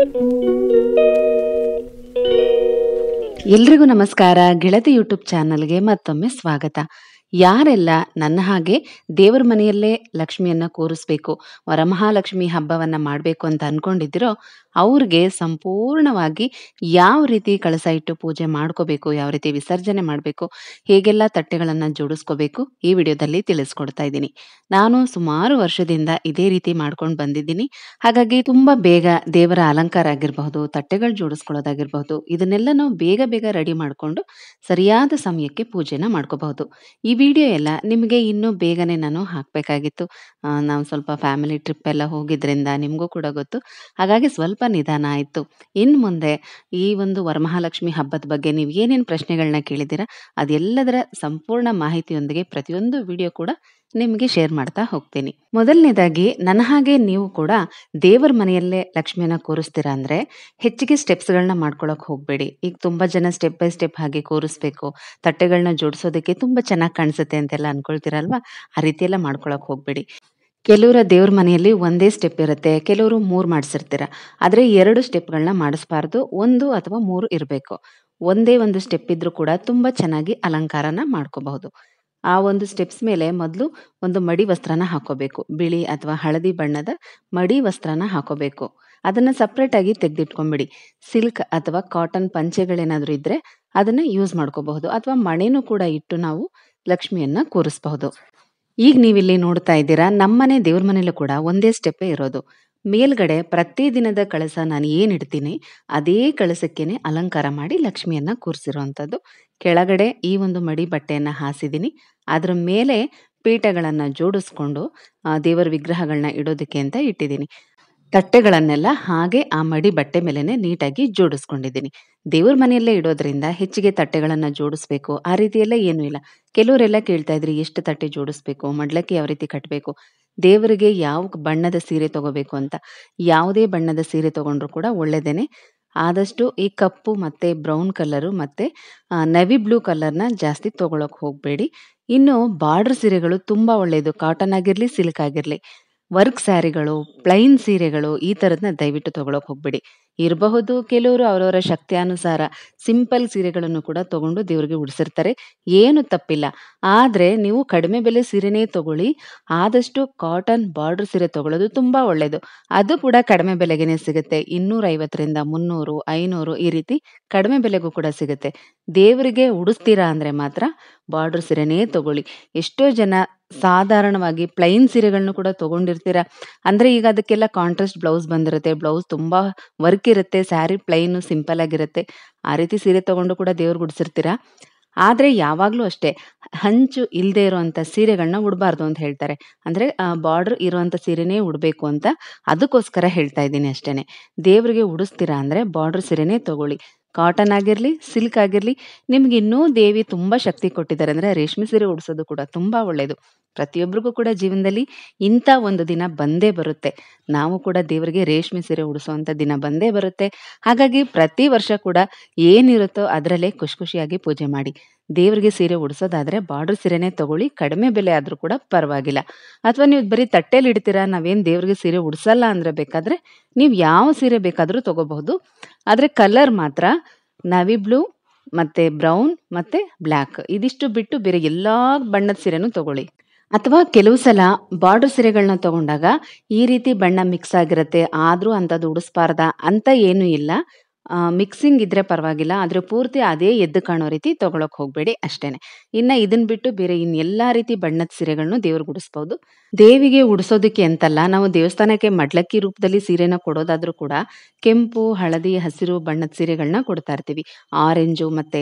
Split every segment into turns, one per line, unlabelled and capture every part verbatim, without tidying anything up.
ಎಲ್ರಿಗೂ ನಮಸ್ಕಾರ. ಗೆಳತಿ ಯೂಟ್ಯೂಬ್ ಚಾನಲ್ಗೆ ಮತ್ತೊಮ್ಮೆ ಸ್ವಾಗತ. ಯಾರೆಲ್ಲ ನನ್ನ ಹಾಗೆ ದೇವರ ಮನೆಯಲ್ಲೇ ಲಕ್ಷ್ಮಿಯನ್ನ ಕೂರಿಸ್ಬೇಕು, ವರಮಹಾಲಕ್ಷ್ಮಿ ಹಬ್ಬವನ್ನ ಮಾಡಬೇಕು ಅಂತ ಅನ್ಕೊಂಡಿದ್ದೀರೋ ಅವ್ರಿಗೆ ಸಂಪೂರ್ಣವಾಗಿ ಯಾವ ರೀತಿ ಕಳಸ ಇಟ್ಟು ಪೂಜೆ ಮಾಡ್ಕೋಬೇಕು, ಯಾವ ರೀತಿ ವಿಸರ್ಜನೆ ಮಾಡಬೇಕು, ಹೇಗೆಲ್ಲ ತಟ್ಟೆಗಳನ್ನು ಜೋಡಿಸ್ಕೋಬೇಕು ಈ ವಿಡಿಯೋದಲ್ಲಿ ತಿಳಿಸ್ಕೊಡ್ತಾ ಇದ್ದೀನಿ. ನಾನು ಸುಮಾರು ವರ್ಷದಿಂದ ಇದೇ ರೀತಿ ಮಾಡ್ಕೊಂಡು ಬಂದಿದ್ದೀನಿ. ಹಾಗಾಗಿ ತುಂಬಾ ಬೇಗ ದೇವರ ಅಲಂಕಾರ ಆಗಿರಬಹುದು, ತಟ್ಟೆಗಳು ಜೋಡಿಸ್ಕೊಳ್ಳೋದಾಗಿರ್ಬಹುದು, ಇದನ್ನೆಲ್ಲ ನಾವು ಬೇಗ ಬೇಗ ರೆಡಿ ಮಾಡಿಕೊಂಡು ಸರಿಯಾದ ಸಮಯಕ್ಕೆ ಪೂಜೆನ ಮಾಡ್ಕೋಬಹುದು. ಈ ವಿಡಿಯೋ ಎಲ್ಲ ನಿಮಗೆ ಇನ್ನೂ ಬೇಗನೆ ನಾನು ಹಾಕಬೇಕಾಗಿತ್ತು. ನಾವು ಸ್ವಲ್ಪ ಫ್ಯಾಮಿಲಿ ಟ್ರಿಪ್ ಎಲ್ಲ ಹೋಗಿದ್ರಿಂದ ನಿಮಗೂ ಕೂಡ ಗೊತ್ತು. ಹಾಗಾಗಿ ಸ್ವಲ್ಪ ನಿಧಾನ ಆಯಿತು. ಇನ್ನು ಮುಂದೆ ಈ ಒಂದು ವರಮಹಾಲಕ್ಷ್ಮಿ ಹಬ್ಬದ ಬಗ್ಗೆ ನೀವು ಏನೇನು ಪ್ರಶ್ನೆಗಳನ್ನ ಕೇಳಿದ್ದೀರಾ ಅದೆಲ್ಲದರ ಸಂಪೂರ್ಣ ಮಾಹಿತಿಯೊಂದಿಗೆ ಪ್ರತಿಯೊಂದು ವಿಡಿಯೋ ಕೂಡ ನಿಮಗೆ ಶೇರ್ ಮಾಡ್ತಾ ಹೋಗ್ತೀನಿ. ಮೊದಲನೇದಾಗಿ ನನ್ನ ಹಾಗೆ ನೀವು ಕೂಡ ದೇವರ ಮನೆಯಲ್ಲೇ ಲಕ್ಷ್ಮಿಯನ್ನ ಕೂರಿಸ್ತೀರಾ ಅಂದ್ರೆ ಹೆಚ್ಚಿಗೆ ಸ್ಟೆಪ್ಸ್ಗಳನ್ನ ಮಾಡ್ಕೊಳಕ್ ಹೋಗ್ಬೇಡಿ. ಈಗ ತುಂಬಾ ಜನ ಸ್ಟೆಪ್ ಬೈ ಸ್ಟೆಪ್ ಹಾಗೆ ಕೂರಿಸ್ಬೇಕು, ತಟ್ಟೆಗಳನ್ನ ಜೋಡಿಸೋದಕ್ಕೆ ತುಂಬಾ ಚೆನ್ನಾಗಿ ಕಾಣಿಸುತ್ತೆ ಅಂತೆಲ್ಲ ಅನ್ಕೊಳ್ತೀರಲ್ವಾ, ಆ ರೀತಿ ಎಲ್ಲ ಮಾಡ್ಕೊಳಕ್ ಹೋಗ್ಬೇಡಿ. ಕೆಲವರ ದೇವ್ರ ಮನೆಯಲ್ಲಿ ಒಂದೇ ಸ್ಟೆಪ್ ಇರುತ್ತೆ, ಕೆಲವರು ಮೂರು ಮಾಡಿಸಿರ್ತೀರ. ಆದರೆ ಎರಡು ಸ್ಟೆಪ್ಗಳನ್ನ ಮಾಡಿಸ್ಬಾರ್ದು, ಒಂದು ಅಥವಾ ಮೂರು ಇರಬೇಕು. ಒಂದೇ ಒಂದು ಸ್ಟೆಪ್ ಇದ್ರೂ ಕೂಡ ತುಂಬಾ ಚೆನ್ನಾಗಿ ಅಲಂಕಾರನ ಮಾಡ್ಕೋಬಹುದು. ಆ ಒಂದು ಸ್ಟೆಪ್ಸ್ ಮೇಲೆ ಮೊದಲು ಒಂದು ಮಡಿ ವಸ್ತ್ರನ ಹಾಕೋಬೇಕು. ಬಿಳಿ ಅಥವಾ ಹಳದಿ ಬಣ್ಣದ ಮಡಿ ವಸ್ತ್ರನ ಹಾಕೋಬೇಕು. ಅದನ್ನ ಸಪ್ರೇಟ್ ಆಗಿ ತೆಗೆದಿಟ್ಕೊಂಡ್ಬಿಡಿ. ಸಿಲ್ಕ್ ಅಥವಾ ಕಾಟನ್ ಪಂಚೆಗಳೇನಾದ್ರೂ ಇದ್ರೆ ಅದನ್ನ ಯೂಸ್ ಮಾಡ್ಕೋಬಹುದು, ಅಥವಾ ಮಣೆನೂ ಕೂಡ ಇಟ್ಟು ನಾವು ಲಕ್ಷ್ಮಿಯನ್ನ ಕೂರಿಸಬಹುದು. ಈಗ ನೀವಿಲ್ಲಿ ನೋಡ್ತಾ ಇದ್ದೀರಾ, ನಮ್ಮನೆ ದೇವ್ರ ಮನೇಲೂ ಕೂಡ ಒಂದೇ ಸ್ಟೆಪ್ಪೇ ಇರೋದು. ಮೇಲ್ಗಡೆ ಪ್ರತಿದಿನದ ಕಳಸ ನಾನು ಏನು ಇಡ್ತೀನಿ ಅದೇ ಕಳಸಕ್ಕೇನೆ ಅಲಂಕಾರ ಮಾಡಿ ಲಕ್ಷ್ಮಿಯನ್ನ ಕೂರಿಸಿರುವಂಥದ್ದು. ಕೆಳಗಡೆ ಈ ಒಂದು ಮಡಿ ಬಟ್ಟೆಯನ್ನ ಹಾಸಿದ್ದೀನಿ, ಅದ್ರ ಮೇಲೆ ಪೀಠಗಳನ್ನ ಜೋಡಿಸ್ಕೊಂಡು ದೇವರ ವಿಗ್ರಹಗಳನ್ನ ಇಡೋದಕ್ಕೆ ಅಂತ ಇಟ್ಟಿದ್ದೀನಿ. ತಟ್ಟೆಗಳನ್ನೆಲ್ಲ ಹಾಗೆ ಆ ಮಡಿ ಬಟ್ಟೆ ಮೇಲೆನೆ ನೀಟಾಗಿ ಜೋಡಿಸ್ಕೊಂಡಿದ್ದೀನಿ. ದೇವ್ರ ಮನೆಯಲ್ಲೇ ಇಡೋದ್ರಿಂದ ಹೆಚ್ಚಿಗೆ ತಟ್ಟೆಗಳನ್ನ ಜೋಡಿಸ್ಬೇಕು ಆ ರೀತಿ ಎಲ್ಲ ಏನೂ ಇಲ್ಲ. ಕೆಲವರೆಲ್ಲ ಕೇಳ್ತಾ ಇದ್ರಿ ಎಷ್ಟು ತಟ್ಟೆ ಜೋಡಿಸ್ಬೇಕು, ಮಡ್ಲಕ್ಕೆ ಯಾವ ರೀತಿ ಕಟ್ಟಬೇಕು, ದೇವರಿಗೆ ಯಾವ ಬಣ್ಣದ ಸೀರೆ ತಗೋಬೇಕು ಅಂತ. ಯಾವುದೇ ಬಣ್ಣದ ಸೀರೆ ತಗೊಂಡ್ರು ಕೂಡ ಒಳ್ಳೇದೇನೆ. ಆದಷ್ಟು ಈ ಕಪ್ಪು ಮತ್ತೆ ಬ್ರೌನ್ ಕಲರು ಮತ್ತೆ ನವಿ ಬ್ಲೂ ಕಲರ್ನ ಜಾಸ್ತಿ ತಗೊಳಕ್ ಹೋಗ್ಬೇಡಿ. ಇನ್ನು ಬಾರ್ಡರ್ ಸೀರೆಗಳು ತುಂಬಾ ಒಳ್ಳೆಯದು, ಕಾಟನ್ ಆಗಿರ್ಲಿ ಸಿಲ್ಕ್ ಆಗಿರ್ಲಿ. ವರ್ಕ್ ಸ್ಯಾರಿಗಳು, ಪ್ಲೈನ್ ಸೀರೆಗಳು ಈ ತರದ್ನ ದಯವಿಟ್ಟು ತಗೊಳಕ್ ಹೋಗ್ಬೇಡಿ. ಇರಬಹುದು ಕೆಲವರು ಅವರವರ ಶಕ್ತಿಯಾನುಸಾರ ಸಿಂಪಲ್ ಸೀರೆಗಳನ್ನು ಕೂಡ ತಗೊಂಡು ದೇವರಿಗೆ ಉಡಿಸಿರ್ತಾರೆ, ಏನು ತಪ್ಪಿಲ್ಲ. ಆದ್ರೆ ನೀವು ಕಡಿಮೆ ಬೆಲೆ ಸೀರೆನೇ ತಗೊಳ್ಳಿ. ಆದಷ್ಟು ಕಾಟನ್ ಬಾರ್ಡರ್ ಸೀರೆ ತಗೊಳ್ಳೋದು ತುಂಬಾ ಒಳ್ಳೇದು. ಅದು ಕೂಡ ಕಡಿಮೆ ಬೆಲೆಗೆನೆ ಸಿಗುತ್ತೆ. ಇನ್ನೂರ ಐವತ್ತರಿಂದ ಮುನ್ನೂರು ಐನೂರು ಈ ರೀತಿ ಕಡಿಮೆ ಬೆಲೆಗೂ ಕೂಡ ಸಿಗುತ್ತೆ. ದೇವರಿಗೆ ಉಡಿಸ್ತೀರಾ ಅಂದ್ರೆ ಮಾತ್ರ ಬಾರ್ಡರ್ ಸೀರೆನೇ ತಗೊಳ್ಳಿ. ಎಷ್ಟೋ ಜನ ಸಾಧಾರಣವಾಗಿ ಪ್ಲೈನ್ ಸೀರೆಗಳನ್ನು ಕೂಡ ತಗೊಂಡಿರ್ತೀರಾ. ಅಂದ್ರೆ ಈಗ ಅದಕ್ಕೆಲ್ಲ ಕಾಂಟ್ರಾಸ್ಟ್ ಬ್ಲೌಸ್ ಬಂದಿರುತ್ತೆ, ಬ್ಲೌಸ್ ತುಂಬಾ ವರ್ಕ್ ಇರುತ್ತೆ, ಸ್ಯಾರಿ ಪ್ಲೈನ್ ಸಿಂಪಲ್ ಆಗಿರುತ್ತೆ. ಆ ರೀತಿ ಸೀರೆ ತಗೊಂಡು ಕೂಡ ದೇವ್ರಿಗೆ ಉಡಿಸಿರ್ತೀರಾ. ಆದ್ರೆ ಯಾವಾಗ್ಲೂ ಅಷ್ಟೇ ಹಂಚು ಇಲ್ಲದೆ ಇರುವಂತ ಸೀರೆಗಳನ್ನ ಉಡಬಾರ್ದು ಅಂತ ಹೇಳ್ತಾರೆ. ಅಂದ್ರೆ ಬಾರ್ಡರ್ ಇರುವಂತ ಸೀರೆನೇ ಉಡ್ಬೇಕು ಅಂತ, ಅದಕ್ಕೋಸ್ಕರ ಹೇಳ್ತಾ ಇದ್ದೀನಿ ಅಷ್ಟೇನೆ. ದೇವರಿಗೆ ಉಡಿಸ್ತೀರಾ ಅಂದ್ರೆ ಬಾರ್ಡರ್ ಸೀರೆನೇ ತಗೊಳ್ಳಿ. ಕಾಟನ್ ಆಗಿರ್ಲಿ ಸಿಲ್ಕ್ ಆಗಿರ್ಲಿ. ನಿಮ್ಗೆ ಇನ್ನೂ ದೇವಿ ತುಂಬಾ ಶಕ್ತಿ ಕೊಟ್ಟಿದ್ದಾರೆ ಅಂದ್ರೆ ರೇಷ್ಮೆ ಸೀರೆ ಉಡಿಸೋದು ಕೂಡ ತುಂಬಾ ಒಳ್ಳೇದು. ಪ್ರತಿಯೊಬ್ಬರಿಗೂ ಕೂಡ ಜೀವನದಲ್ಲಿ ಇಂಥ ಒಂದು ದಿನ ಬಂದೇ ಬರುತ್ತೆ. ನಾವು ಕೂಡ ದೇವರಿಗೆ ರೇಷ್ಮೆ ಸೀರೆ ಉಡಿಸುವಂತ ದಿನ ಬಂದೇ ಬರುತ್ತೆ. ಹಾಗಾಗಿ ಪ್ರತಿ ವರ್ಷ ಕೂಡ ಏನಿರುತ್ತೋ ಅದರಲ್ಲೇ ಖುಷಿ ಖುಷಿಯಾಗಿ ಪೂಜೆ ಮಾಡಿ. ದೇವರಿಗೆ ಸೀರೆ ಉಡಿಸೋದಾದ್ರೆ ಬಾರ್ಡರ್ ಸೀರೆನೇ ತಗೊಳ್ಳಿ, ಕಡಿಮೆ ಬೆಲೆ ಆದ್ರೂ ಕೂಡ ಪರವಾಗಿಲ್ಲ. ಅಥವಾ ನೀವು ಬರೀ ತಟ್ಟೆಲಿ ಇಡ್ತೀರಾ, ನಾವೇನ್ ದೇವರಿಗೆ ಸೀರೆ ಉಡಿಸಲ್ಲ ಅಂದ್ರೆ ಬೇಕಾದ್ರೆ ನೀವು ಯಾವ ಸೀರೆ ಬೇಕಾದ್ರೂ ತಗೋಬಹುದು. ಆದ್ರೆ ಕಲರ್ ಮಾತ್ರ ನವಿ ಬ್ಲೂ ಮತ್ತೆ ಬ್ರೌನ್ ಮತ್ತೆ ಬ್ಲ್ಯಾಕ್ ಇದಿಷ್ಟು ಬಿಟ್ಟು ಬೇರೆ ಎಲ್ಲಾ ಬಣ್ಣದ ಸೀರೆನೂ ತಗೊಳ್ಳಿ. ಅಥವಾ ಕೆಲವು ಸಲ ಬಾರ್ಡರ್ ಸೀರೆಗಳನ್ನ ತಗೊಂಡಾಗ ಈ ರೀತಿ ಬಣ್ಣ ಮಿಕ್ಸ್ ಆಗಿರುತ್ತೆ, ಆದ್ರೂ ಅಂತದ್ದು ಉಡಿಸ್ಬಾರ್ದ ಅಂತ ಏನೂ ಇಲ್ಲ. ಮಿಕ್ಸಿಂಗ್ ಇದ್ರೆ ಪರವಾಗಿಲ್ಲ, ಆದ್ರೆ ಪೂರ್ತಿ ಅದೇ ಎದ್ದು ಕಾಣೋ ರೀತಿ ತಗೊಳಕ್ ಹೋಗ್ಬೇಡಿ ಅಷ್ಟೇನೆ. ಇನ್ನ ಇದನ್ ಬಿಟ್ಟು ಬೇರೆ ಇನ್ ಎಲ್ಲಾ ರೀತಿ ಬಣ್ಣದ ಸೀರೆಗಳನ್ನು ದೇವ್ರಿಗೆ ಉಡಿಸ್ಬಹುದು. ದೇವಿಗೆ ಉಡಿಸೋದಕ್ಕೆ ಅಂತಲ್ಲ, ನಾವು ದೇವಸ್ಥಾನಕ್ಕೆ ಮಡ್ಲಕ್ಕಿ ರೂಪದಲ್ಲಿ ಸೀರೆನ ಕೊಡೋದಾದ್ರೂ ಕೂಡ ಕೆಂಪು ಹಳದಿ ಹಸಿರು ಬಣ್ಣದ ಸೀರೆಗಳನ್ನ ಕೊಡ್ತಾ ಇರ್ತೀವಿ. ಆರೆಂಜು ಮತ್ತೆ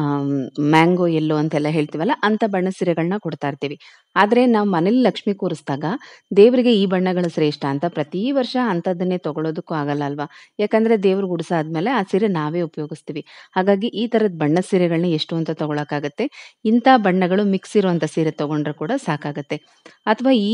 ಮ್ಯಾಂಗೋ ಎಲ್ಲೋ ಅಂತೆಲ್ಲ ಹೇಳ್ತೀವಲ್ಲ, ಅಂತ ಬಣ್ಣದ ಸೀರೆಗಳನ್ನ ಕೊಡ್ತಾ ಇರ್ತೀವಿ. ಆದ್ರೆ ನಾವು ಮನೇಲಿ ಲಕ್ಷ್ಮಿ ಕೂರಿಸಿದಾಗ ದೇವರಿಗೆ ಈ ಬಣ್ಣಗಳು ಶ್ರೇಷ್ಠ ಅಂತ ಪ್ರತಿ ವರ್ಷ ಅಂತದನ್ನೇ ತಗೊಳ್ಳೋದಕ್ಕೂ ಆಗಲ್ಲ ಅಲ್ವಾ. ಯಾಕಂದ್ರೆ ದೇವ್ರಿಗೆ ಉಡಿಸಾದ್ಮೇಲೆ ಆ ಸೀರೆ ನಾವೇ ಉಪಯೋಗಿಸ್ತೀವಿ. ಹಾಗಾಗಿ ಈ ತರದ ಬಣ್ಣದ ಸೀರೆಗಳನ್ನ ಎಷ್ಟು ಅಂತ ತಗೊಳಕಾಗತ್ತೆ. ಇಂಥ ಬಣ್ಣಗಳು ಮಿಕ್ಸ್ ಇರುವಂತ ಸೀರೆ ತಗೊಂಡ್ರೆ ಕೂಡ ಸಾಕಾಗತ್ತೆ. ಅಥವಾ ಈ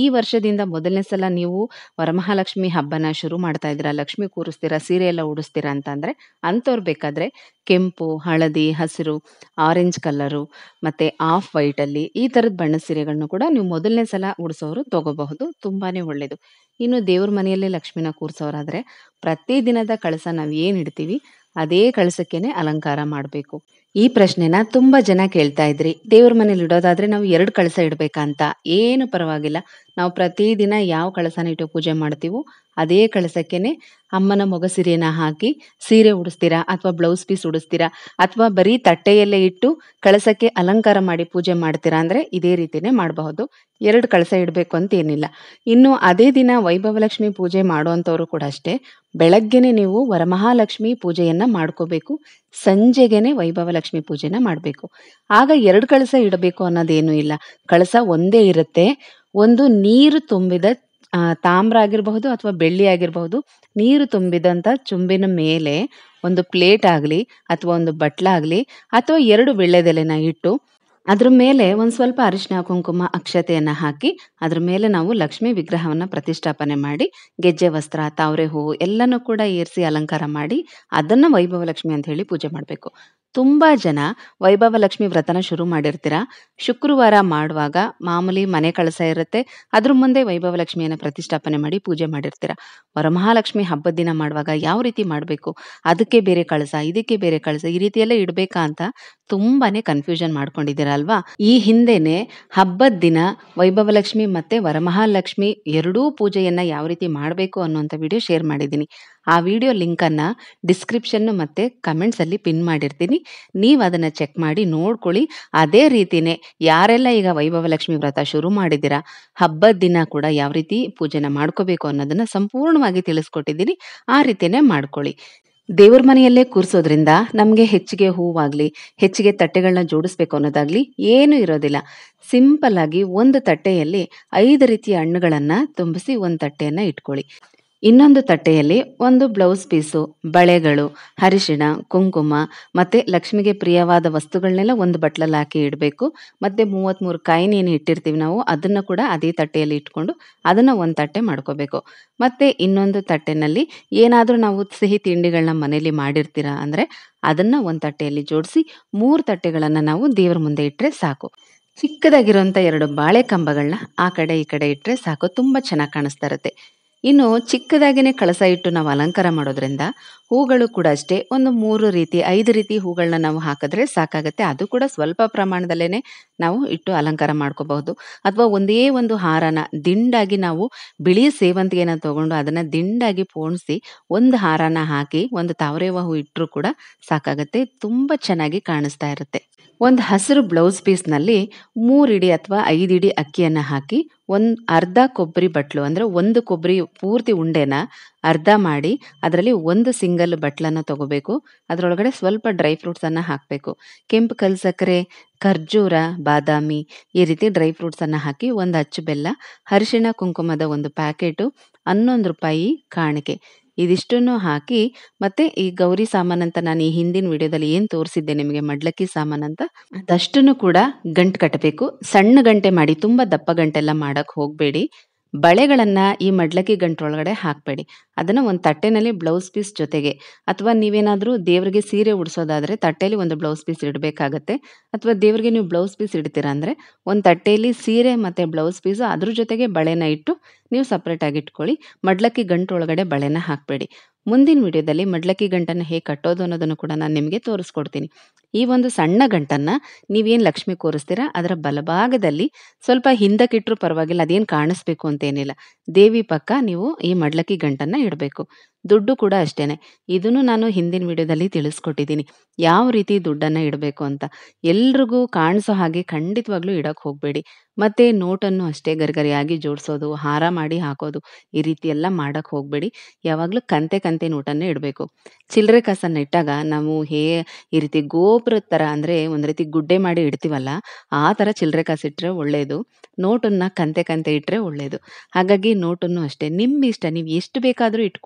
ಈ ವರ್ಷದಿಂದ ಮೊದಲನೇ ಸಲ ನೀವು ವರಮಹಾಲಕ್ಷ್ಮಿ ಹಬ್ಬನ ಶುರು ಮಾಡ್ತಾ ಇದ್ದೀರಾ, ಲಕ್ಷ್ಮಿ ಕೂರಿಸ್ತೀರಾ, ಸೀರೆ ಎಲ್ಲ ಉಡಿಸ್ತೀರಾ ಅಂತಂದರೆ ಅಂಥವ್ರು ಬೇಕಾದರೆ ಕೆಂಪು, ಹಳದಿ, ಹಸಿರು, ಆರೆಂಜ್ ಕಲರು ಮತ್ತು ಆಫ್ ವೈಟಲ್ಲಿ ಈ ಥರದ ಬಣ್ಣದ ಸೀರೆಗಳನ್ನು ಕೂಡ ನೀವು ಮೊದಲನೇ ಸಲ ಉಡಿಸೋರು ತೊಗೋಬಹುದು. ತುಂಬಾ ಒಳ್ಳೆಯದು. ಇನ್ನು ದೇವ್ರ ಮನೆಯಲ್ಲೇ ಲಕ್ಷ್ಮಿನ ಕೂರಿಸೋರಾದರೆ ಪ್ರತಿದಿನದ ಕಳಸ ನಾವು ಏನು ಇಡ್ತೀವಿ ಅದೇ ಕಳಸಕ್ಕೇನೆ ಅಲಂಕಾರ ಮಾಡಬೇಕು. ಈ ಪ್ರಶ್ನೆನ ತುಂಬ ಜನ ಕೇಳ್ತಾ ಇದ್ರಿ. ದೇವ್ರ ಮನೇಲಿ ಇಡೋದಾದ್ರೆ ನಾವು ಎರಡು ಕಳಸ ಇಡಬೇಕಾ ಅಂತ. ಏನು ಪರವಾಗಿಲ್ಲ, ನಾವು ಪ್ರತಿದಿನ ಯಾವ ಕಳಸನ ಇಟ್ಟು ಪೂಜೆ ಮಾಡ್ತೀವೋ ಅದೇ ಕಳಸಕ್ಕೇನೆ ಅಮ್ಮನ ಮೊಗಸಿರಿನ ಹಾಕಿ ಸೀರೆ ಉಡಿಸ್ತೀರಾ ಅಥವಾ ಬ್ಲೌಸ್ ಪೀಸ್ ಉಡಿಸ್ತೀರಾ ಅಥವಾ ಬರೀ ತಟ್ಟೆಯಲ್ಲೇ ಇಟ್ಟು ಕಳಸಕ್ಕೆ ಅಲಂಕಾರ ಮಾಡಿ ಪೂಜೆ ಮಾಡ್ತೀರಾ ಅಂದರೆ ಇದೇ ರೀತಿನೇ ಮಾಡಬಹುದು. ಎರಡು ಕಳಸ ಇಡಬೇಕು ಅಂತ ಏನಿಲ್ಲ. ಇನ್ನು ಅದೇ ದಿನ ವೈಭವಲಕ್ಷ್ಮಿ ಪೂಜೆ ಮಾಡುವಂಥವ್ರು ಕೂಡ ಅಷ್ಟೇ, ಬೆಳಗ್ಗೆನೆ ನೀವು ವರಮಹಾಲಕ್ಷ್ಮಿ ಪೂಜೆಯನ್ನ ಮಾಡ್ಕೋಬೇಕು, ಸಂಜೆಗೆನೆ ವೈಭವಲಕ್ಷ್ಮಿ ಪೂಜೆನ ಮಾಡಬೇಕು. ಆಗ ಎರಡು ಕಳಸ ಇಡಬೇಕು ಅನ್ನೋದೇನೂ ಇಲ್ಲ. ಕಳಸ ಒಂದೇ ಇರುತ್ತೆ. ಒಂದು ನೀರು ತುಂಬಿದ ಆ, ತಾಮ್ರ ಆಗಿರಬಹುದು ಅಥವಾ ಬೆಳ್ಳಿ ಆಗಿರಬಹುದು, ನೀರು ತುಂಬಿದಂಥ ಚುಂಬಿನ ಮೇಲೆ ಒಂದು ಪ್ಲೇಟ್ ಆಗಲಿ ಅಥವಾ ಒಂದು ಬಟ್ಲಾಗಲಿ ಅಥವಾ ಎರಡು ವೀಳ್ಯದೆಲೆನ ಇಟ್ಟು ಅದ್ರ ಮೇಲೆ ಒಂದು ಸ್ವಲ್ಪ ಅರಿಶಿನ, ಕುಂಕುಮ, ಅಕ್ಷತೆಯನ್ನು ಹಾಕಿ ಅದ್ರ ಮೇಲೆ ನಾವು ಲಕ್ಷ್ಮೀ ವಿಗ್ರಹವನ್ನು ಪ್ರತಿಷ್ಠಾಪನೆ ಮಾಡಿ ಗೆಜ್ಜೆ ವಸ್ತ್ರ, ತಾವರೆ ಹೂವು ಎಲ್ಲನೂ ಕೂಡ ಏರಿಸಿ ಅಲಂಕಾರ ಮಾಡಿ ಅದನ್ನು ವೈಭವಲಕ್ಷ್ಮಿ ಅಂತ ಹೇಳಿ ಪೂಜೆ ಮಾಡಬೇಕು. ತುಂಬ ಜನ ವೈಭವಲಕ್ಷ್ಮಿ ವ್ರತನ ಶುರು ಮಾಡಿರ್ತೀರ. ಶುಕ್ರವಾರ ಮಾಡುವಾಗ ಮಾಮೂಲಿ ಮನೆ ಕಳಸ ಇರುತ್ತೆ, ಅದ್ರ ಮುಂದೆ ವೈಭವಲಕ್ಷ್ಮಿಯನ್ನು ಪ್ರತಿಷ್ಠಾಪನೆ ಮಾಡಿ ಪೂಜೆ ಮಾಡಿರ್ತೀರ. ವರಮಹಾಲಕ್ಷ್ಮಿ ಹಬ್ಬದ ದಿನ ಮಾಡುವಾಗ ಯಾವ ರೀತಿ ಮಾಡಬೇಕು, ಅದಕ್ಕೆ ಬೇರೆ ಕಳಸ, ಇದಕ್ಕೆ ಬೇರೆ ಕಳಸ, ಈ ರೀತಿಯೆಲ್ಲ ಇಡಬೇಕಾ ಅಂತ ತುಂಬಾನೇ ಕನ್ಫ್ಯೂಷನ್ ಮಾಡ್ಕೊಂಡಿದ್ದೀರ ಅಲ್ವಾ. ಈ ಹಿಂದೆನೆ ಹಬ್ಬದ ದಿನ ವೈಭವಲಕ್ಷ್ಮಿ ಮತ್ತೆ ವರಮಹಾಲಕ್ಷ್ಮಿ ಎರಡೂ ಪೂಜೆಯನ್ನ ಯಾವ ರೀತಿ ಮಾಡಬೇಕು ಅನ್ನುವಂಥ ವಿಡಿಯೋ ಶೇರ್ ಮಾಡಿದ್ದೀನಿ. ಆ ವಿಡಿಯೋ ಲಿಂಕನ್ನು ಡಿಸ್ಕ್ರಿಪ್ಷನ್ ಮತ್ತು ಕಮೆಂಟ್ಸಲ್ಲಿ ಪಿನ್ ಮಾಡಿರ್ತೀನಿ. ನೀವು ಅದನ್ನು ಚೆಕ್ ಮಾಡಿ ನೋಡ್ಕೊಳ್ಳಿ. ಅದೇ ರೀತಿಯೇ ಯಾರೆಲ್ಲ ಈಗ ವೈಭವಲಕ್ಷ್ಮಿ ವ್ರತ ಶುರು ಮಾಡಿದ್ದೀರಾ, ಹಬ್ಬದ ದಿನ ಕೂಡ ಯಾವ ರೀತಿ ಪೂಜೆನ ಮಾಡ್ಕೋಬೇಕು ಅನ್ನೋದನ್ನು ಸಂಪೂರ್ಣವಾಗಿ ತಿಳಿಸ್ಕೊಟ್ಟಿದ್ದೀನಿ. ಆ ರೀತಿಯೇ ಮಾಡ್ಕೊಳ್ಳಿ. ದೇವ್ರ ಮನೆಯಲ್ಲೇ ಕೂರಿಸೋದ್ರಿಂದ ನಮಗೆ ಹೆಚ್ಚಿಗೆ ಹೂವಾಗಲಿ, ಹೆಚ್ಚಿಗೆ ತಟ್ಟೆಗಳನ್ನ ಜೋಡಿಸ್ಬೇಕು ಅನ್ನೋದಾಗಲಿ ಏನೂ ಇರೋದಿಲ್ಲ. ಸಿಂಪಲ್ ಆಗಿ ಒಂದು ತಟ್ಟೆಯಲ್ಲಿ ಐದು ರೀತಿಯ ಹಣ್ಣುಗಳನ್ನು ತುಂಬಿಸಿ ಒಂದು ತಟ್ಟೆಯನ್ನು ಇಟ್ಕೊಳ್ಳಿ. ಇನ್ನೊಂದು ತಟ್ಟೆಯಲ್ಲಿ ಒಂದು ಬ್ಲೌಸ್ ಪೀಸು, ಬಳೆಗಳು, ಅರಿಶಿಣ, ಕುಂಕುಮ ಮತ್ತು ಲಕ್ಷ್ಮಿಗೆ ಪ್ರಿಯವಾದ ವಸ್ತುಗಳನ್ನೆಲ್ಲ ಒಂದು ಬಟ್ಲಲ್ಲಿ ಹಾಕಿ ಇಡಬೇಕು. ಮತ್ತು ಮೂವತ್ತ್ಮೂರು ಕಾಯಿನ ಏನು ಇಟ್ಟಿರ್ತೀವಿ ನಾವು ಅದನ್ನು ಕೂಡ ಅದೇ ತಟ್ಟೆಯಲ್ಲಿ ಇಟ್ಕೊಂಡು ಅದನ್ನು ಒಂದು ತಟ್ಟೆ ಮಾಡ್ಕೋಬೇಕು. ಮತ್ತು ಇನ್ನೊಂದು ತಟ್ಟೆನಲ್ಲಿ ಏನಾದರೂ ನಾವು ಸಿಹಿ ತಿಂಡಿಗಳನ್ನ ಮನೇಲಿ ಮಾಡಿರ್ತೀರಾ ಅಂದರೆ ಅದನ್ನು ಒಂದು ತಟ್ಟೆಯಲ್ಲಿ ಜೋಡಿಸಿ ಮೂರು ತಟ್ಟೆಗಳನ್ನು ನಾವು ದೇವ್ರ ಮುಂದೆ ಇಟ್ಟರೆ ಸಾಕು. ಚಿಕ್ಕದಾಗಿರೋಂಥ ಎರಡು ಬಾಳೆ ಕಂಬಗಳನ್ನ ಆ ಕಡೆ ಈ ಕಡೆ ಇಟ್ಟರೆ ಸಾಕು, ತುಂಬ ಚೆನ್ನಾಗಿ ಕಾಣಿಸ್ತಾ ಇರುತ್ತೆ. ಇನ್ನು ಚಿಕ್ಕದಾಗಿನೇ ಕಳಸ ಇಟ್ಟು ನಾವು ಅಲಂಕಾರ ಮಾಡೋದ್ರಿಂದ ಹೂಗಳು ಕೂಡ ಅಷ್ಟೇ ಒಂದು ಮೂರು ರೀತಿ ಐದು ರೀತಿ ಹೂಗಳನ್ನ ನಾವು ಹಾಕಿದ್ರೆ ಸಾಕಾಗುತ್ತೆ. ಅದು ಕೂಡ ಸ್ವಲ್ಪ ಪ್ರಮಾಣದಲ್ಲೇ ನಾವು ಇಟ್ಟು ಅಲಂಕಾರ ಮಾಡ್ಕೋಬಹುದು. ಅಥವಾ ಒಂದೇ ಒಂದು ಹಾರನ ದಿಂಡಾಗಿ ನಾವು ಬಿಳಿ ಸೇವಂತಿಗೆನ ತಗೊಂಡು ಅದನ್ನು ದಿಂಡಾಗಿ ಪೋಣಿಸಿ ಒಂದು ಹಾರನ ಹಾಕಿ ಒಂದು ತಾವರೆ ಹೂ ಇಟ್ಟರೂ ಕೂಡ ಸಾಕಾಗುತ್ತೆ. ತುಂಬ ಚೆನ್ನಾಗಿ ಕಾಣಿಸ್ತಾ ಇರುತ್ತೆ. ಒಂದು ಹಸಿರು ಬ್ಲೌಸ್ ಪೀಸ್ನಲ್ಲಿ ಮೂರು ಇಡಿ ಅಥವಾ ಐದು ಇಡಿ ಅಕ್ಕಿಯನ್ನು ಹಾಕಿ ಒಂದು ಅರ್ಧ ಕೊಬ್ಬರಿ ಬಟ್ಲು ಅಂದರೆ ಒಂದು ಕೊಬ್ಬರಿ ಪೂರ್ತಿ ಉಂಡೆನ ಅರ್ಧ ಮಾಡಿ ಅದರಲ್ಲಿ ಒಂದು ಸಿಂಗಲ್ ಬಟ್ಲನ್ನು ತಗೋಬೇಕು. ಅದರೊಳಗಡೆ ಸ್ವಲ್ಪ ಡ್ರೈ ಫ್ರೂಟ್ಸನ್ನು ಹಾಕಬೇಕು. ಕೆಂಪು ಕಲ್ ಸಕ್ಕರೆ, ಖರ್ಜೂರ, ಬಾದಾಮಿ ಈ ರೀತಿ ಡ್ರೈ ಫ್ರೂಟ್ಸನ್ನು ಹಾಕಿ ಒಂದು ಅಚ್ಚು ಬೆಲ್ಲ, ಅರಿಶಿಣ ಕುಂಕುಮದ ಒಂದು ಪ್ಯಾಕೆಟು, ಹನ್ನೊಂದು ರೂಪಾಯಿ ಕಾಣಿಕೆ ಇದಿಷ್ಟನ್ನು ಹಾಕಿ ಮತ್ತೆ ಈ ಗೌರಿ ಸಾಮಾನಂತ ನಾನು ಈ ಹಿಂದಿನ ವಿಡಿಯೋದಲ್ಲಿ ಏನು ತೋರಿಸಿದ್ದೆ ನಿಮಗೆ ಮಡ್ಲಕ್ಕಿ ಸಾಮಾನಂತ ಅದಷ್ಟನ್ನು ಕೂಡ ಗಂಟು ಕಟ್ಟಬೇಕು. ಸಣ್ಣ ಗಂಟೆ ಮಾಡಿ, ತುಂಬ ದಪ್ಪ ಗಂಟೆಲ್ಲ ಮಾಡಕ್ಕೆ ಹೋಗಬೇಡಿ. ಬಳೆಗಳನ್ನ ಈ ಮಡ್ಲಕ್ಕಿ ಗಂಟೊಳಗಡೆ ಹಾಕಬೇಡಿ. ಅದನ್ನು ಒಂದು ತಟ್ಟೆನಲ್ಲಿ ಬ್ಲೌಸ್ ಪೀಸ್ ಜೊತೆಗೆ ಅಥವಾ ನೀವೇನಾದರೂ ದೇವರಿಗೆ ಸೀರೆ ಉಡಿಸೋದಾದರೆ ತಟ್ಟೆಯಲ್ಲಿ ಒಂದು ಬ್ಲೌಸ್ ಪೀಸ್ ಇಡಬೇಕಾಗತ್ತೆ. ಅಥವಾ ದೇವರಿಗೆ ನೀವು ಬ್ಲೌಸ್ ಪೀಸ್ ಇಡ್ತೀರಾ ಅಂದರೆ ಒಂದು ತಟ್ಟೆಯಲ್ಲಿ ಸೀರೆ ಮತ್ತು ಬ್ಲೌಸ್ ಪೀಸು ಅದ್ರ ಜೊತೆಗೆ ಬಳೆನ ಇಟ್ಟು ನೀವು ಸಪ್ರೇಟಾಗಿ ಇಟ್ಕೊಳ್ಳಿ. ಮಡ್ಲಕ್ಕಿ ಗಂಟೊಳಗಡೆ ಬಳೆನ ಹಾಕಬೇಡಿ. ಮುಂದಿನ ವಿಡಿಯೋದಲ್ಲಿ ಮಡ್ಲಕ್ಕಿ ಗಂಟನ್ನು ಹೇಗೆ ಕಟ್ಟೋದು ಅನ್ನೋದನ್ನು ಕೂಡ ನಾನು ನಿಮಗೆ ತೋರಿಸ್ಕೊಡ್ತೀನಿ. ಈ ಒಂದು ಸಣ್ಣ ಗಂಟನ್ನು ನೀವೇನು ಲಕ್ಷ್ಮಿ ಕೂರಿಸ್ತೀರಾ ಅದರ ಬಲಭಾಗದಲ್ಲಿ ಸ್ವಲ್ಪ ಹಿಂದಕ್ಕಿಟ್ಟರೂ ಪರವಾಗಿಲ್ಲ, ಅದೇನು ಕಾಣಿಸ್ಬೇಕು ಅಂತೇನಿಲ್ಲ. ದೇವಿ ಪಕ್ಕ ನೀವು ಈ ಮಡ್ಲಕ್ಕಿ ಗಂಟನ್ನು ಇಡಬೇಕು. ದುಡ್ಡು ಕೂಡ ಅಷ್ಟೇನೆ. ಇದನ್ನು ನಾನು ಹಿಂದಿನ ವಿಡಿಯೋದಲ್ಲಿ ತಿಳಿಸ್ಕೊಟ್ಟಿದ್ದೀನಿ ಯಾವ ರೀತಿ ದುಡ್ಡನ್ನು ಇಡಬೇಕು ಅಂತ. ಎಲ್ರಿಗೂ ಕಾಣಿಸೋ ಹಾಗೆ ಖಂಡಿತವಾಗ್ಲೂ ಇಡಕ್ಕೆ ಹೋಗಬೇಡಿ. ಮತ್ತು ನೋಟನ್ನು ಅಷ್ಟೇ ಗರಿಗರಿಯಾಗಿ ಜೋಡಿಸೋದು, ಹಾರ ಮಾಡಿ ಹಾಕೋದು ಈ ರೀತಿ ಎಲ್ಲ ಮಾಡಕ್ಕೆ ಹೋಗಬೇಡಿ. ಯಾವಾಗಲೂ ಕಂತೆ ಕಂತೆ ನೋಟನ್ನೇ ಇಡಬೇಕು. ಚಿಲ್ಲರೆ ಕಾಸನ್ನು ಇಟ್ಟಾಗ ನಾವು ಹೇ ಈ ರೀತಿ ಗೋಪುರದ ಥರ ಅಂದರೆ ಒಂದು ರೀತಿ ಗುಡ್ಡೆ ಮಾಡಿ ಇಡ್ತೀವಲ್ಲ ಆ ಥರ ಚಿಲ್ಲರೆ ಕಾಸು ಇಟ್ಟರೆ ಒಳ್ಳೆಯದು. ನೋಟನ್ನು ಕಂತೆ ಕಂತೆ ಇಟ್ಟರೆ ಒಳ್ಳೆಯದು. ಹಾಗಾಗಿ ನೋಟನ್ನು ಅಷ್ಟೇ ನಿಮ್ಮ ಇಷ್ಟ, ನೀವು ಎಷ್ಟು ಬೇಕಾದರೂ ಇಟ್ಕೊಳ್ಳಿ.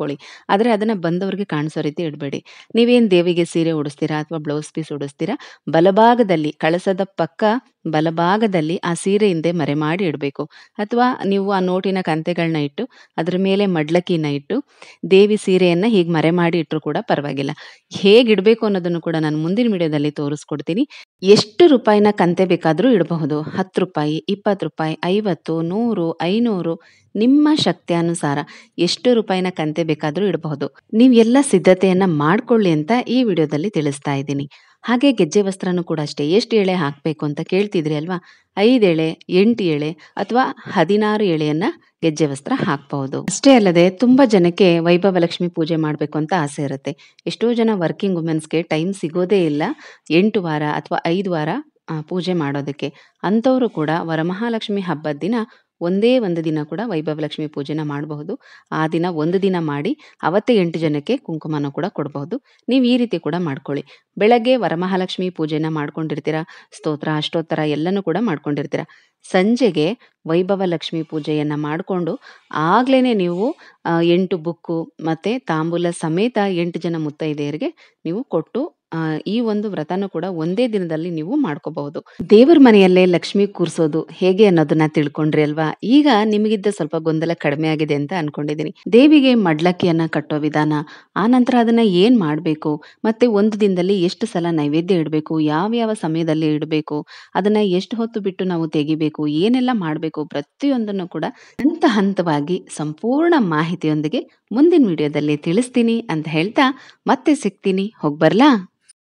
ಆದರೆ ಅದನ್ನು ಬಂದವರಿಗೆ ಕಾಣಿಸೋ ರೀತಿ ಇಡಬೇಡಿ. ನೀವೇನು ದೇವಿಗೆ ಸೀರೆ ಉಡಿಸ್ತೀರಾ ಅಥವಾ ಬ್ಲೌಸ್ ಪೀಸ್ ಉಡಿಸ್ತೀರಾ, ಬಲಭಾಗದಲ್ಲಿ ಕಳಸದ ಪಕ್ಕ ಬಲಭಾಗದಲ್ಲಿ ಆ ಸೀರೆ ಹಿಂದೆ ಮರೆಮಾಡಿ ಇಡಬೇಕು. ಅಥವಾ ನೀವು ಆ ನೋಟಿನ ಕಂತೆಗಳನ್ನ ಇಟ್ಟು ಅದರ ಮೇಲೆ ಮಡ್ಲಕ್ಕಿನ ಇಟ್ಟು ದೇವಿ ಸೀರೆಯನ್ನು ಹೀಗೆ ಮರೆಮಾಡಿ ಇಟ್ಟರೂ ಕೂಡ ಪರವಾಗಿಲ್ಲ. ಹೇಗಿಡಬೇಕು ಅನ್ನೋದನ್ನು ಕೂಡ ನಾನು ಮುಂದಿನ ವಿಡಿಯೋದಲ್ಲಿ ತೋರಿಸ್ಕೊಡ್ತೀನಿ. ಎಷ್ಟು ರೂಪಾಯಿನ ಕಂತೆ ಬೇಕಾದರೂ ಇಡಬಹುದು. ಹತ್ತು ರೂಪಾಯಿ, ಇಪ್ಪತ್ತು ರೂಪಾಯಿ, ಐವತ್ತು, ನೂರು, ಐನೂರು ನಿಮ್ಮ ಶಕ್ತಿಯಾನುಸಾರ ಎಷ್ಟು ರೂಪಾಯಿನ ಕಂತೆ ಬೇಕಾದರೂ ಇಡಬಹುದು. ನೀವು ಎಲ್ಲ ಸಿದ್ಧತೆಯನ್ನ ಮಾಡ್ಕೊಳ್ಳಿ ಅಂತ ಈ ವಿಡಿಯೋದಲ್ಲಿ ತಿಳಿಸ್ತಾ ಇದ್ದೀನಿ. ಹಾಗೆ ಗೆಜ್ಜೆ ವಸ್ತ್ರನೂ ಕೂಡ ಅಷ್ಟೇ. ಎಷ್ಟು ಎಳೆ ಹಾಕಬೇಕು ಅಂತ ಕೇಳ್ತಿದ್ರಿ ಅಲ್ವಾ? ಐದು ಎಳೆ, ಎಂಟು ಎಳೆ ಅಥವಾ ಹದಿನಾರು ಎಳೆಯನ್ನ ಗೆಜ್ಜೆ ವಸ್ತ್ರ ಹಾಕಬಹುದು. ಅಷ್ಟೇ ಅಲ್ಲದೆ ತುಂಬಾ ಜನಕ್ಕೆ ವೈಭವ ಲಕ್ಷ್ಮಿ ಪೂಜೆ ಮಾಡಬೇಕು ಅಂತ ಆಸೆ ಇರುತ್ತೆ. ಎಷ್ಟೋ ಜನ ವರ್ಕಿಂಗ್ ವುಮೆನ್ಸ್ಗೆ ಟೈಮ್ ಸಿಗೋದೇ ಇಲ್ಲ ಎಂಟು ವಾರ ಅಥವಾ ಐದು ವಾರ ಆ, ಪೂಜೆ ಮಾಡೋದಕ್ಕೆ. ಅಂಥವರು ಕೂಡ ವರಮಹಾಲಕ್ಷ್ಮಿ ಹಬ್ಬದ ದಿನ ಒಂದೇ ಒಂದು ದಿನ ಕೂಡ ವೈಭವ ಲಕ್ಷ್ಮಿ ಪೂಜೆನ ಮಾಡಬಹುದು. ಆ ದಿನ ಒಂದು ದಿನ ಮಾಡಿ ಅವತ್ತೇ ಎಂಟು ಜನಕ್ಕೆ ಕುಂಕುಮನ ಕೂಡ ಕೊಡಬಹುದು. ನೀವು ಈ ರೀತಿ ಕೂಡ ಮಾಡ್ಕೊಳ್ಳಿ. ಬೆಳಗ್ಗೆ ವರಮಹಾಲಕ್ಷ್ಮಿ ಪೂಜೆನ ಮಾಡ್ಕೊಂಡಿರ್ತೀರಾ, ಸ್ತೋತ್ರ ಅಷ್ಟೋತ್ತರ ಎಲ್ಲನೂ ಕೂಡ ಮಾಡ್ಕೊಂಡಿರ್ತೀರಾ. ಸಂಜೆಗೆ ವೈಭವ ಲಕ್ಷ್ಮಿ ಪೂಜೆಯನ್ನ ಮಾಡಿಕೊಂಡು ಆಗ್ಲೇನೆ ನೀವು ಆ, ಎಂಟು ಬುಕ್ಕು ಮತ್ತೆ ತಾಂಬೂಲ ಸಮೇತ ಎಂಟು ಜನ ಮುತ್ತೈದೆಯರಿಗೆ ನೀವು ಕೊಟ್ಟು ಆ, ಈ ಒಂದು ವ್ರತನೂ ಕೂಡ ಒಂದೇ ದಿನದಲ್ಲಿ ನೀವು ಮಾಡ್ಕೋಬಹುದು. ದೇವರ ಮನೆಯಲ್ಲೇ ಲಕ್ಷ್ಮಿ ಕೂರ್ಸೋದು ಹೇಗೆ ಅನ್ನೋದನ್ನ ತಿಳ್ಕೊಂಡ್ರಿ ಅಲ್ವಾ? ಈಗ ನಿಮಗಿದ್ದ ಸ್ವಲ್ಪ ಗೊಂದಲ ಕಡಿಮೆ ಆಗಿದೆ ಅಂತ ಅನ್ಕೊಂಡಿದ್ದೀನಿ. ದೇವಿಗೆ ಮಡ್ಲಕ್ಕಿಯನ್ನ ಕಟ್ಟೋ ವಿಧಾನ, ಆ ನಂತರ ಅದನ್ನ ಏನ್ ಮಾಡ್ಬೇಕು, ಮತ್ತೆ ಒಂದು ದಿನದಲ್ಲಿ ಎಷ್ಟು ಸಲ ನೈವೇದ್ಯ ಇಡಬೇಕು, ಯಾವ ಯಾವ ಸಮಯದಲ್ಲಿ ಇಡಬೇಕು, ಅದನ್ನ ಎಷ್ಟು ಹೊತ್ತು ಬಿಟ್ಟು ನಾವು ತೆಗಿಬೇಕು, ಏನೆಲ್ಲ ಮಾಡಬೇಕು, ಪ್ರತಿಯೊಂದನ್ನು ಕೂಡ ಹಂತ ಹಂತವಾಗಿ ಸಂಪೂರ್ಣ ಮಾಹಿತಿಯೊಂದಿಗೆ ಮುಂದಿನ ವಿಡಿಯೋದಲ್ಲಿ ತಿಳಿಸ್ತೀನಿ ಅಂತ ಹೇಳ್ತಾ ಮತ್ತೆ ಸಿಗ್ತೀನಿ. ಹೋಗ್ಬರ್ಲಾ?